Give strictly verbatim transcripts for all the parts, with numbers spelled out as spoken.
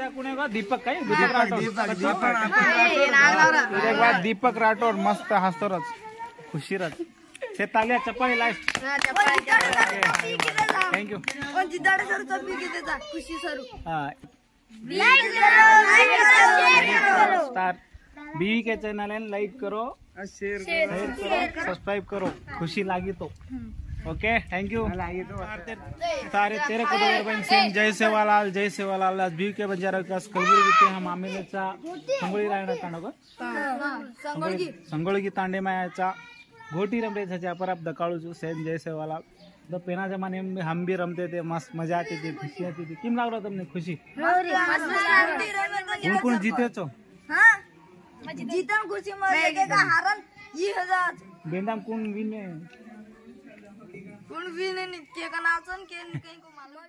कुणी गो दीपक काय दीपक राठोड दीपक दीपक राठोड मस्त हसतोरच खुशीरच से तालिया चप्पल लाइफ थैंक यू जिद्दाडे सर चप्पल किती ता खुशी सर हां स्टार बी के चैनल है लाइक करो शेयर करो सब्सक्राइब करो खुशी लागी तो ओके थैंक यू सारे तेरे को सेम जय सेवालाल जय सेवालाल आज बी के बंजारा विकास कलबुर्गी हम आमेलेचा संगोळी रायना तांडो संगोळगी संगोळगी तांडे मायाचा घोटी रमते छे अपराप दकाळू सेम जय सेवालाल तो पेना जमाने में हम भी रमते थे मस्त मजा आती थी खुशी आती थी किम लाग रहा तुमने खुशी कौन कौन जीते छो हां जीतन खुशी में लगेगा हारन ये हजार बेंदाम कौन विने कौन विने नहीं के का नाचन के कहीं को मालूम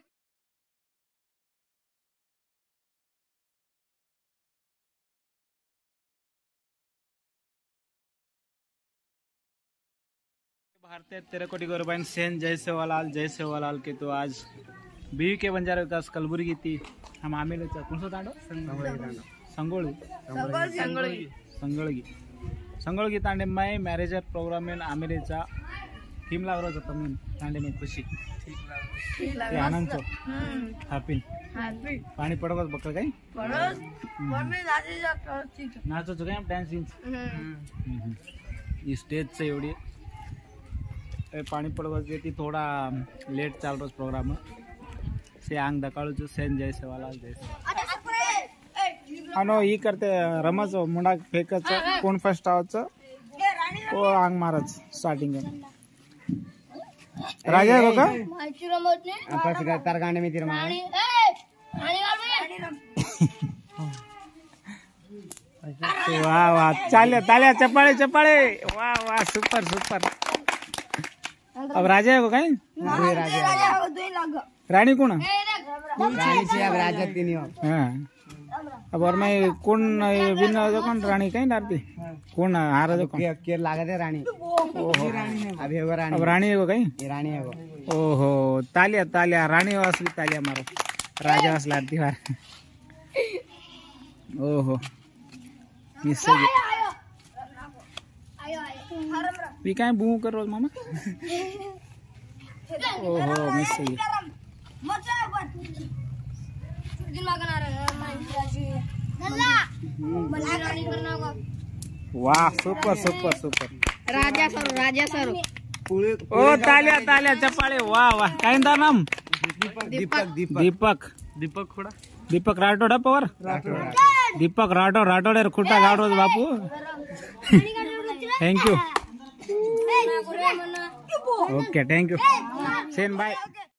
भारतीय तेरह कोटी गौरबाइन सेन जय सेवालाल जय सेवालाल के तो आज बीवी के बंजारा विकास कलबुर्गी थी हम आमेले कौन सा तांडो संगोळी संगोळगी संगोळगी संगोळगी तांडे में मैरिज प्रोग्राम में आमेलेचा थीम लाग रहा था मैं तांडे में खुशी आनंद छो हैप्पी पानी पड़ोस बकल गई पड़ोस मम्मी नाचे जा नाचो जो गए डांस स्टेज से एवढी पानी पड़ोस देती थोड़ा लेट चल रहा प्रोग्राम से आंग दकाळू जो सेन जय सेवालाल जय अनो ई करते रमच मुंडा फेकच कोण फर्स्ट आवच ओ आंग मारच स्टार्टिंग राजा हो का आता फिर तार गाने में तीर मार वाह वाह चाले तालिया चपाळे चपाळे वाह वाह सुपर सुपर अब राजा है को कहीं राजा रानी कौन रानी से अब राजा तीन हो हां अब और मैं कौन विन जो कौन रानी कहीं डालती कौन हारा जो कौन के लागे थे रानी ओहो अभी वो रानी अब रानी है को कहीं ये रानी है वो ओहो तालिया तालिया रानी असली तालिया मारो राजा असला आरती वार ओहो मिस हो गई वी काय बू कर रोज मामा ओहो मिस हो गई वाह super super super Raja sir Raja sir ओ तालिया तालिया चपाळे वाह वाह काय नाम दीपक दीपक दीपक दीपक खोडा दीपक राठोड पवार दीपक राठोड राठोड खुटा गाडो बापू thank you okay thank you सेन बाय